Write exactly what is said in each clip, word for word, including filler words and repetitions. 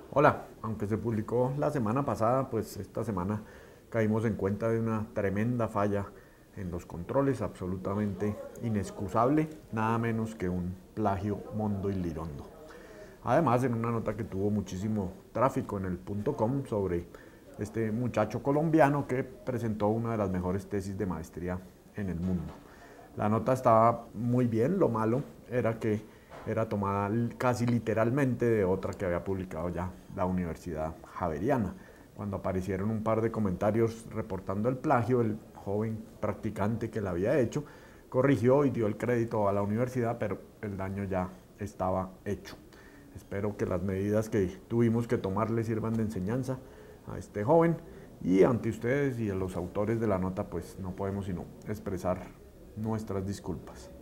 Hola, aunque se publicó la semana pasada, pues esta semana caímos en cuenta de una tremenda falla en los controles, absolutamente inexcusable, nada menos que un plagio mondo y lirondo. Además, en una nota que tuvo muchísimo tráfico en el punto com sobre este muchacho colombiano que presentó una de las mejores tesis de maestría en el mundo. La nota estaba muy bien, lo malo era que era tomada casi literalmente de otra que había publicado ya la Universidad Javeriana. Cuando aparecieron un par de comentarios reportando el plagio, el joven practicante que la había hecho corrigió y dio el crédito a la universidad, pero el daño ya estaba hecho. Espero que las medidas que tuvimos que tomar le sirvan de enseñanza a este joven, y ante ustedes y a los autores de la nota pues no podemos sino expresar nuestras disculpas.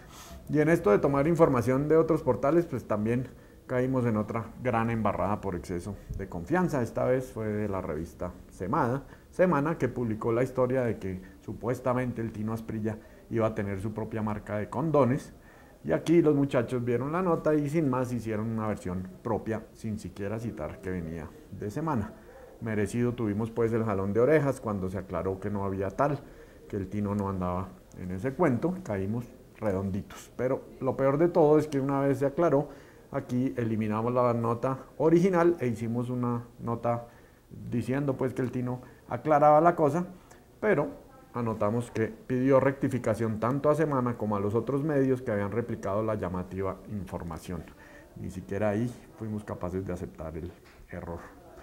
Y en esto de tomar información de otros portales, pues también caímos en otra gran embarrada por exceso de confianza. Esta vez fue de la revista Semana, Semana que publicó la historia de que supuestamente el Tino Asprilla iba a tener su propia marca de condones. Y aquí los muchachos vieron la nota y sin más hicieron una versión propia, sin siquiera citar que venía de Semana. Merecido tuvimos pues el jalón de orejas cuando se aclaró que no había tal, que el Tino no andaba en ese cuento, caímos redonditos. Pero lo peor de todo es que una vez se aclaró, aquí eliminamos la nota original e hicimos una nota diciendo pues que el Tino aclaraba la cosa, pero anotamos que pidió rectificación tanto a Semana como a los otros medios que habían replicado la llamativa información. Ni siquiera ahí fuimos capaces de aceptar el error.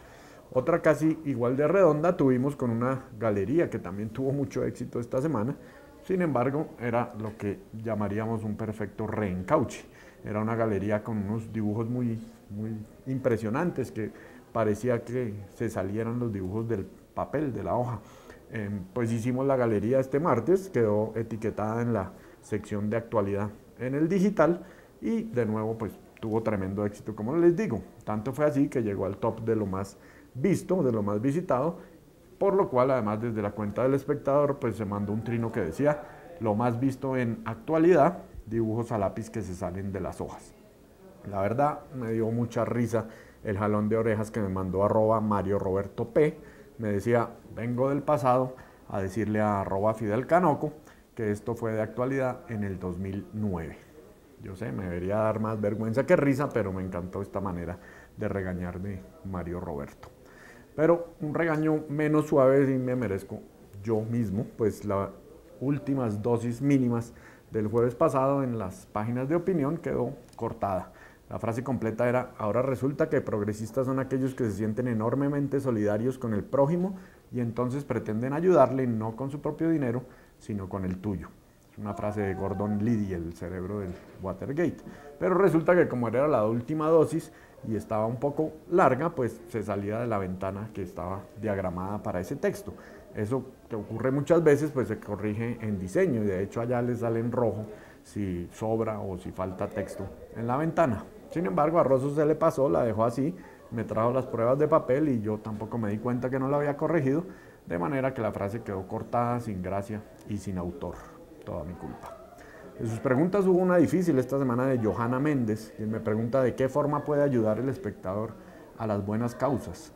Otra casi igual de redonda tuvimos con una galería que también tuvo mucho éxito esta semana. Sin embargo, era lo que llamaríamos un perfecto reencauche. Era una galería con unos dibujos muy, muy impresionantes que parecía que se salieran los dibujos del papel, de la hoja. Eh, pues hicimos la galería este martes, quedó etiquetada en la sección de actualidad en el digital y de nuevo pues tuvo tremendo éxito, como les digo. Tanto fue así que llegó al top de lo más visto, de lo más visitado, por lo cual además desde la cuenta del espectador pues se mandó un trino que decía lo más visto en actualidad, dibujos a lápiz que se salen de las hojas. La verdad me dio mucha risa el jalón de orejas que me mandó arroba Mario Roberto P. Me decía, vengo del pasado a decirle a arroba Fidel Canoco que esto fue de actualidad en el dos mil nueve. Yo sé, me debería dar más vergüenza que risa, pero me encantó esta manera de regañar de Mario Roberto. Pero un regaño menos suave sí me merezco yo mismo, pues las últimas dosis mínimas del jueves pasado en las páginas de opinión quedó cortada. La frase completa era, ahora resulta que progresistas son aquellos que se sienten enormemente solidarios con el prójimo y entonces pretenden ayudarle no con su propio dinero, sino con el tuyo. Es una frase de Gordon Liddy, el cerebro del Watergate. Pero resulta que como era la última dosis y estaba un poco larga, pues se salía de la ventana que estaba diagramada para ese texto. Eso que ocurre muchas veces, pues se corrige en diseño y de hecho allá les sale en rojo si sobra o si falta texto en la ventana. Sin embargo, a Rosso se le pasó, la dejó así, me trajo las pruebas de papel y yo tampoco me di cuenta que no la había corregido, de manera que la frase quedó cortada, sin gracia y sin autor. Toda mi culpa. En sus preguntas hubo una difícil esta semana de Johanna Méndez, quien me pregunta de qué forma puede ayudar el espectador a las buenas causas.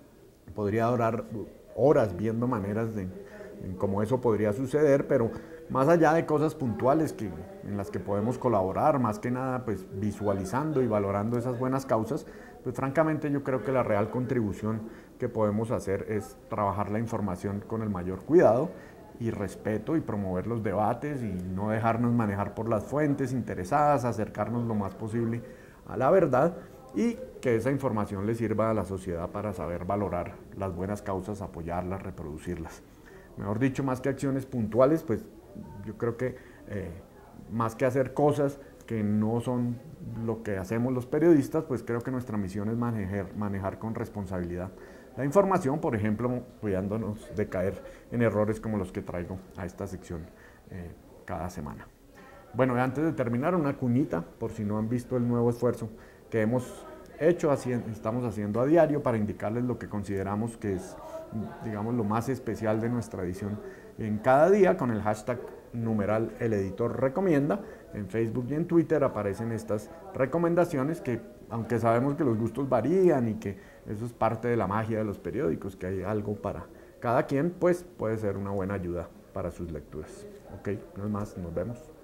Podría durar horas viendo maneras de en cómo eso podría suceder, pero más allá de cosas puntuales que, en las que podemos colaborar, más que nada pues visualizando y valorando esas buenas causas, pues francamente yo creo que la real contribución que podemos hacer es trabajar la información con el mayor cuidado y respeto y promover los debates y no dejarnos manejar por las fuentes interesadas, acercarnos lo más posible a la verdad y que esa información le sirva a la sociedad para saber valorar las buenas causas, apoyarlas, reproducirlas. Mejor dicho, más que acciones puntuales, pues yo creo que eh, más que hacer cosas que no son lo que hacemos los periodistas, pues creo que nuestra misión es manejar, manejar con responsabilidad la información, por ejemplo, cuidándonos de caer en errores como los que traigo a esta sección eh, cada semana. Bueno, antes de terminar, una cuñita, por si no han visto el nuevo esfuerzo que hemos hecho, estamos haciendo a diario para indicarles lo que consideramos que es, digamos, lo más especial de nuestra edición en cada día con el hashtag numeral el editor recomienda. En Facebook y en Twitter aparecen estas recomendaciones que, aunque sabemos que los gustos varían y que eso es parte de la magia de los periódicos, que hay algo para cada quien, pues puede ser una buena ayuda para sus lecturas. Ok, no es más, nos vemos.